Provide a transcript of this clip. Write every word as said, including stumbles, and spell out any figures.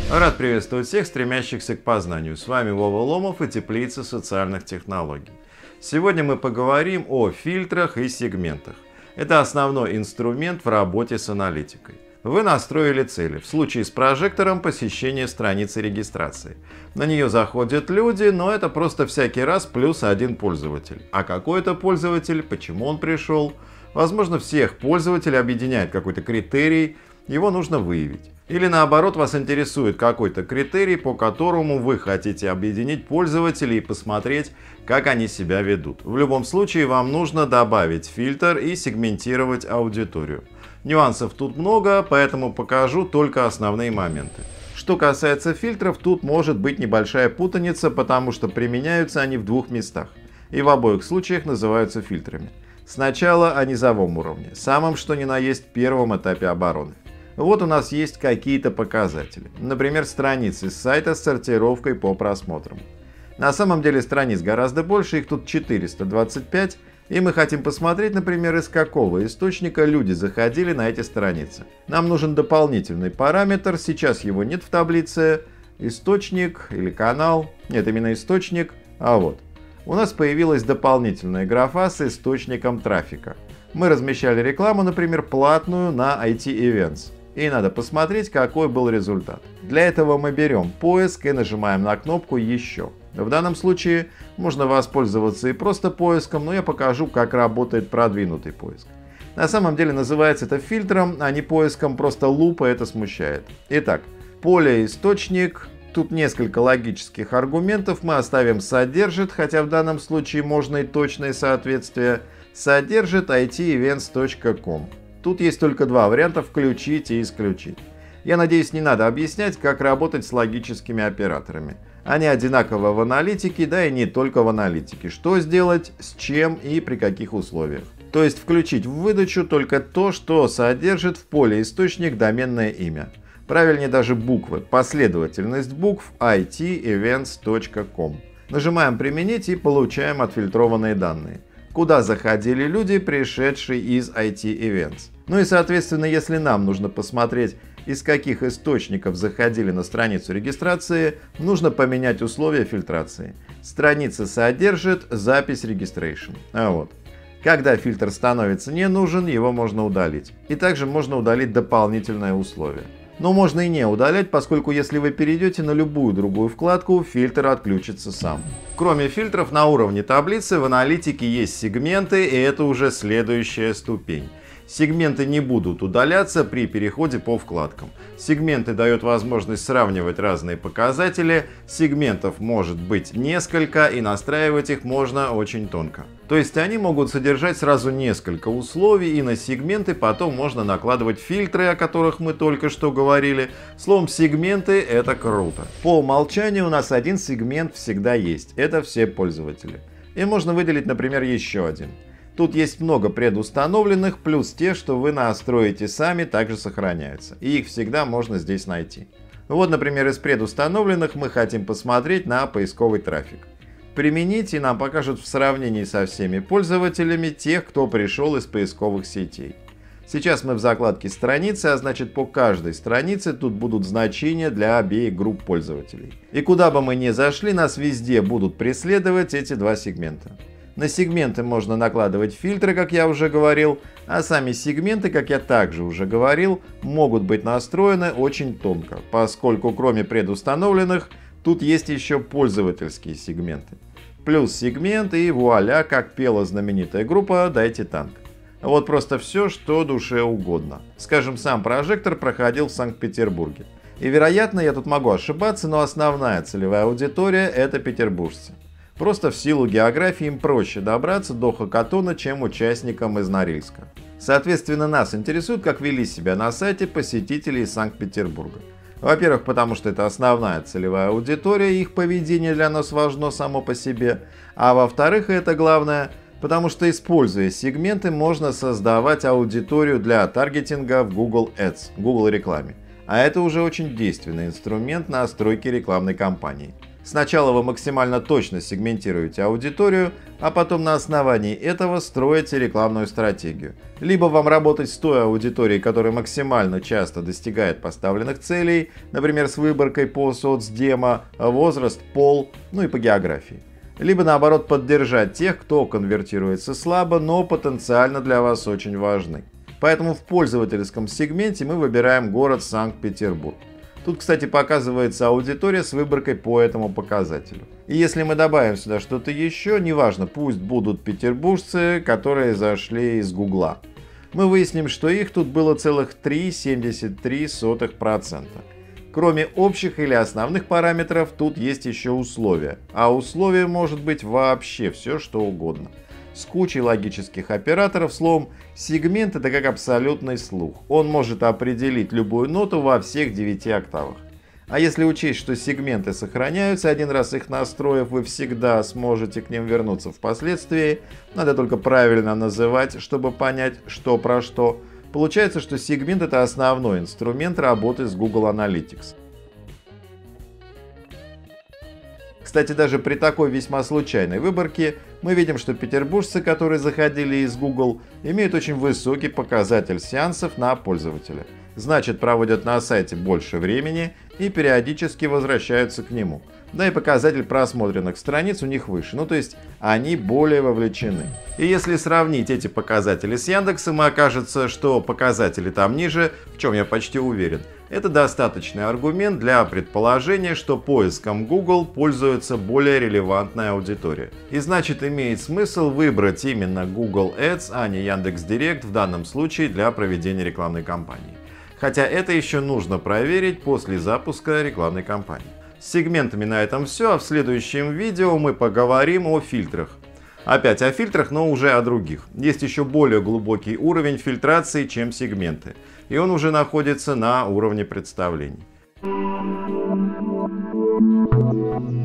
Рад приветствовать всех, стремящихся к познанию. С вами Вова Ломов и Теплица социальных технологий. Сегодня мы поговорим о фильтрах и сегментах. Это основной инструмент в работе с аналитикой. Вы настроили цели. В случае с прожектором посещение страницы регистрации. На нее заходят люди, но это просто всякий раз плюс один пользователь. А какой это пользователь, почему он пришел? Возможно, всех пользователей объединяет какой-то критерий, его нужно выявить. Или наоборот, вас интересует какой-то критерий, по которому вы хотите объединить пользователей и посмотреть, как они себя ведут. В любом случае, вам нужно добавить фильтр и сегментировать аудиторию. Нюансов тут много, поэтому покажу только основные моменты. Что касается фильтров, тут может быть небольшая путаница, потому что применяются они в двух местах. И в обоих случаях называются фильтрами. Сначала о низовом уровне, самом что ни на есть первом этапе обороны. Вот у нас есть какие-то показатели. Например, страницы с сайта с сортировкой по просмотрам. На самом деле страниц гораздо больше, их тут четыреста двадцать пять. И мы хотим посмотреть, например, из какого источника люди заходили на эти страницы. Нам нужен дополнительный параметр, сейчас его нет в таблице. Источник или канал. Нет, именно источник. А вот. У нас появилась дополнительная графа с источником трафика. Мы размещали рекламу, например, платную на ай ти Events. И надо посмотреть, какой был результат. Для этого мы берем поиск и нажимаем на кнопку «Еще». В данном случае можно воспользоваться и просто поиском, но я покажу, как работает продвинутый поиск. На самом деле называется это фильтром, а не поиском, просто лупа это смущает. Итак, поле «Источник». Тут несколько логических аргументов мы оставим «Содержит», хотя в данном случае можно и точное соответствие. Содержит ай ти ивентс точка ком. Тут есть только два варианта: включить и исключить. Я надеюсь, не надо объяснять, как работать с логическими операторами. Они одинаковы в аналитике, да и не только в аналитике. Что сделать, с чем и при каких условиях. То есть включить в выдачу только то, что содержит в поле источник доменное имя. Правильнее даже буквы, последовательность букв ай ти ивентс точка ком. Нажимаем «Применить» и получаем отфильтрованные данные. Куда заходили люди, пришедшие из ай ти Events. Ну и соответственно, если нам нужно посмотреть, из каких источников заходили на страницу регистрации, нужно поменять условия фильтрации. Страница содержит запись registration. А вот. Когда фильтр становится не нужен, его можно удалить. И также можно удалить дополнительное условие. Но можно и не удалять, поскольку если вы перейдете на любую другую вкладку, фильтр отключится сам. Кроме фильтров, на уровне таблицы в аналитике есть сегменты, и это уже следующая ступень. Сегменты не будут удаляться при переходе по вкладкам. Сегменты дают возможность сравнивать разные показатели. Сегментов может быть несколько, и настраивать их можно очень тонко. То есть они могут содержать сразу несколько условий, и на сегменты потом можно накладывать фильтры, о которых мы только что говорили. Словом, сегменты — это круто. По умолчанию у нас один сегмент всегда есть. Это все пользователи. И можно выделить, например, еще один. Тут есть много предустановленных, плюс те, что вы настроите сами, также сохраняются. И их всегда можно здесь найти. Вот, например, из предустановленных мы хотим посмотреть на поисковый трафик. Применить, и нам покажут в сравнении со всеми пользователями тех, кто пришел из поисковых сетей. Сейчас мы в закладке страницы, а значит по каждой странице тут будут значения для обеих групп пользователей. И куда бы мы ни зашли, нас везде будут преследовать эти два сегмента. На сегменты можно накладывать фильтры, как я уже говорил, а сами сегменты, как я также уже говорил, могут быть настроены очень тонко, поскольку кроме предустановленных, тут есть еще пользовательские сегменты. Плюс сегмент и вуаля, как пела знаменитая группа «Дайте танк». Вот просто все, что душе угодно. Скажем, сам прожектор проходил в Санкт-Петербурге. И вероятно, я тут могу ошибаться, но основная целевая аудитория — это петербуржцы. Просто в силу географии им проще добраться до Хакатона, чем участникам из Норильска. Соответственно, нас интересует, как вели себя на сайте посетители из Санкт-Петербурга. Во-первых, потому что это основная целевая аудитория, и их поведение для нас важно само по себе. А во-вторых, и это главное, потому что, используя сегменты, можно создавать аудиторию для таргетинга в Google Ads, Google рекламе. А это уже очень действенный инструмент настройки рекламной кампании. Сначала вы максимально точно сегментируете аудиторию, а потом на основании этого строите рекламную стратегию. Либо вам работать с той аудиторией, которая максимально часто достигает поставленных целей, например, с выборкой по соцдемо, возраст, пол, ну и по географии. Либо наоборот поддержать тех, кто конвертируется слабо, но потенциально для вас очень важны. Поэтому в пользовательском сегменте мы выбираем город Санкт-Петербург. Тут, кстати, показывается аудитория с выборкой по этому показателю. И если мы добавим сюда что-то еще, неважно, пусть будут петербуржцы, которые зашли из Гугла, мы выясним, что их тут было целых три целых семьдесят три сотых процента. Кроме общих или основных параметров, тут есть еще условия. А условие может быть вообще все, что угодно. С кучей логических операторов, словом, сегмент — это как абсолютный слух. Он может определить любую ноту во всех девяти октавах. А если учесть, что сегменты сохраняются, один раз их настроив, вы всегда сможете к ним вернуться впоследствии. Надо только правильно называть, чтобы понять, что про что. Получается, что сегмент — это основной инструмент работы с Google Analytics. Кстати, даже при такой весьма случайной выборке мы видим, что петербуржцы, которые заходили из Google, имеют очень высокий показатель сеансов на пользователя. Значит, проводят на сайте больше времени и периодически возвращаются к нему. Да и показатель просмотренных страниц у них выше, ну то есть они более вовлечены. И если сравнить эти показатели с Яндексом, окажется, что показатели там ниже, в чем я почти уверен. Это достаточный аргумент для предположения, что поиском Google пользуется более релевантная аудитория. И значит, имеет смысл выбрать именно Google Ads, а не Яндекс.Директ в данном случае для проведения рекламной кампании. Хотя это еще нужно проверить после запуска рекламной кампании. С сегментами на этом все, а в следующем видео мы поговорим о фильтрах. Опять о фильтрах, но уже о других. Есть еще более глубокий уровень фильтрации, чем сегменты. И он уже находится на уровне представлений.